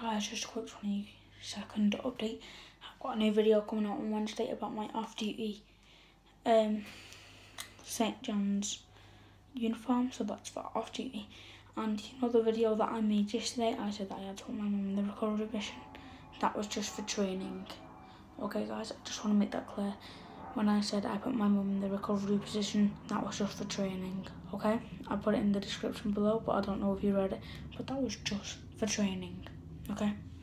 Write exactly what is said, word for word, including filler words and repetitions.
guys, just a quick twenty second update. I've got a new video coming out on Wednesday about my off-duty um, Saint John's uniform, so that's for off-duty. And you know the video that I made yesterday, I said that I had to put my mum in the recovery mission. That was just for training. Okay guys, I just want to make that clear. When I said I put my mum in the recovery position, that was just for training, okay? I put it in the description below, but I don't know if you read it, but that was just for training, okay?